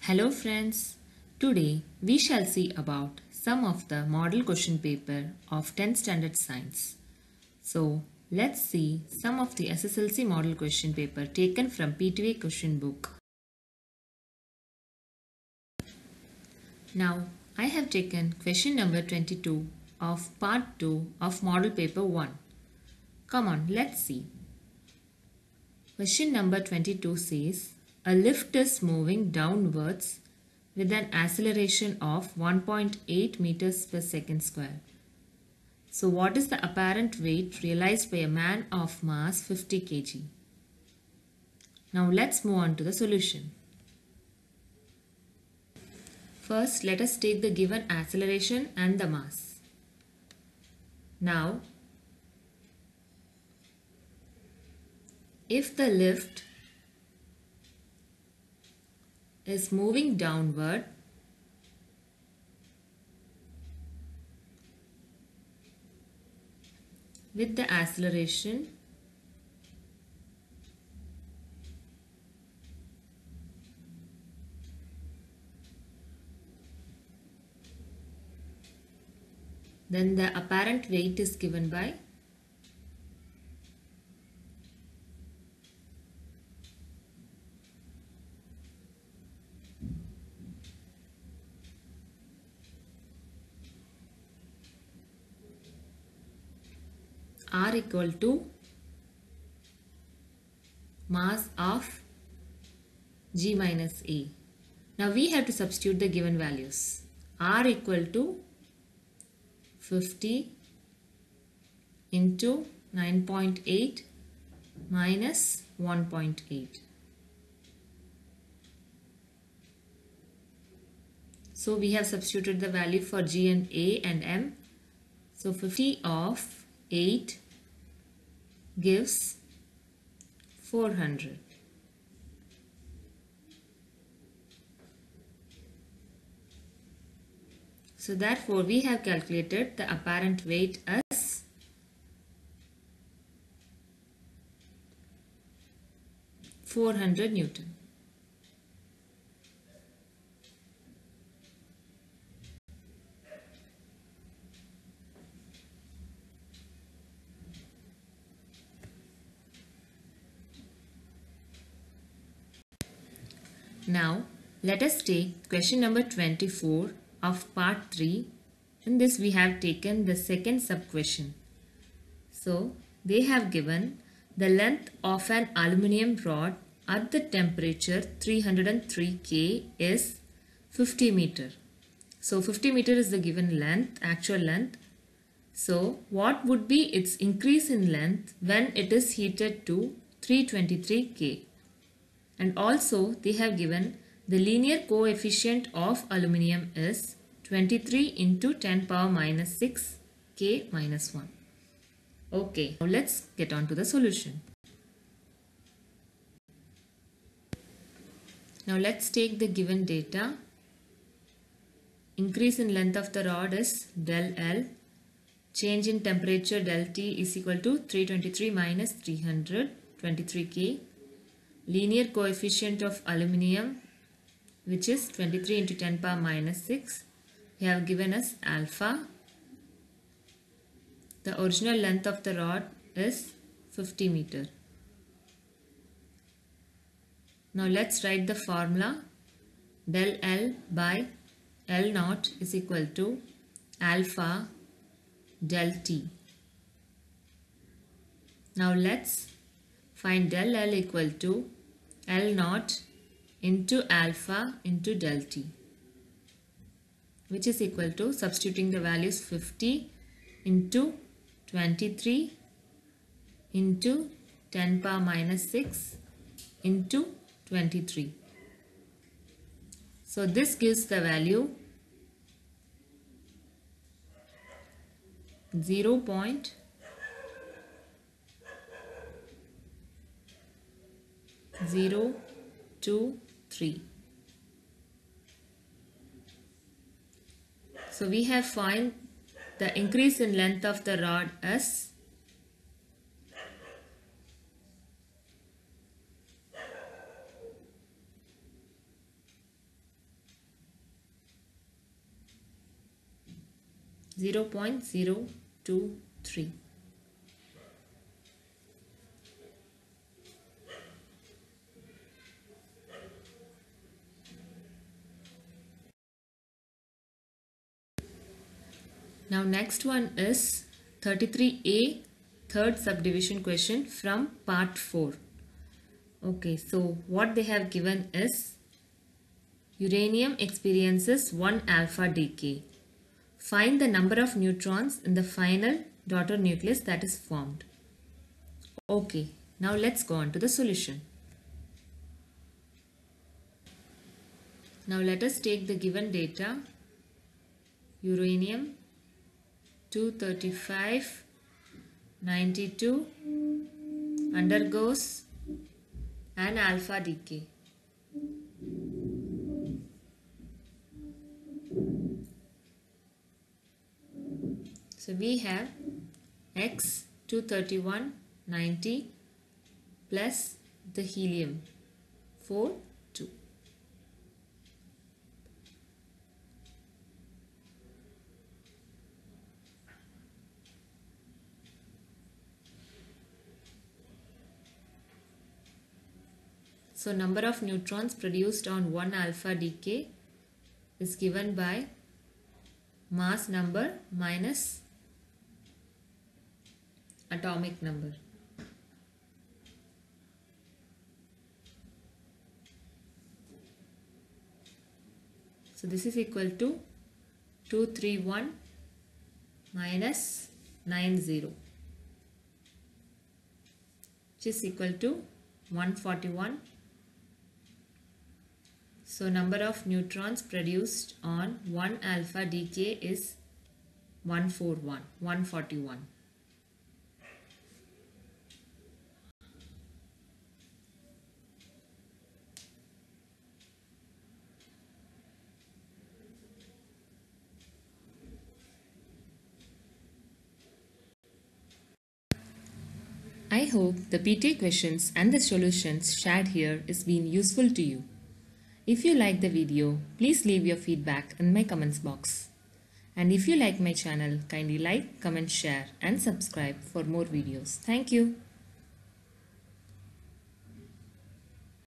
Hello friends, today we shall see about some of the model question paper of 10th standard science. So let's see some of the SSLC model question paper taken from P2A question book. Now I have taken question number 22 of part 2 of model paper 1. Come on, let's see. Question number 22 says, a lift is moving downwards with an acceleration of 1.8 meters per second square. So what is the apparent weight realized by a man of mass 50 kg? Now let's move on to the solution. First, let us take the given acceleration and the mass. Now, if the lift is moving downward, with the acceleration then the apparent weight is given by R equal to mass of G minus A. Now we have to substitute the given values. R equal to 50 into 9.8 minus 1.8. So we have substituted the value for G and A and M. So 50 of 8 gives 400. So therefore we have calculated the apparent weight as 400 Newton. Now let us take question number 24 of part 3. In this we have taken the second sub question. So they have given the length of an aluminium rod at the temperature 303 K is 50 meter. So 50 meter is the given length, actual length. So what would be its increase in length when it is heated to 323 K? And also they have given the linear coefficient of aluminium is 23 into 10 power minus 6 K minus 1. Okay, now let's get on to the solution. Now let's take the given data. Increase in length of the rod is del L. Change in temperature del T is equal to 323 minus 323 K. Linear coefficient of aluminium, which is 23 into 10 power minus 6. They have given us alpha. The original length of the rod is 50 meter. Now let's write the formula. Del L by L naught is equal to alpha del T. Now let's find del L equal to L naught into alpha into del T, which is equal to, substituting the values, 50 into 23 into 10 power minus 6 into 23. So this gives the value 0.023. So we have found the increase in length of the rod as 0.023. Now next one is 33A, third subdivision question from part 4. Okay, so what they have given is uranium experiences 1 alpha decay. Find the number of neutrons in the final daughter nucleus that is formed. Okay, now let's go on to the solution. Now let us take the given data. Uranium 235 92 undergoes an alpha decay. So we have X 231 90 plus the helium 4 2. So number of neutrons produced on 1 alpha decay is given by mass number minus atomic number. So this is equal to 231 minus 90, which is equal to 141. So number of neutrons produced on 1 alpha decay is 141. I hope the PTA questions and the solutions shared here is being useful to you. If you like the video, please leave your feedback in my comments box. And if you like my channel, kindly like, comment, share and subscribe for more videos. Thank you.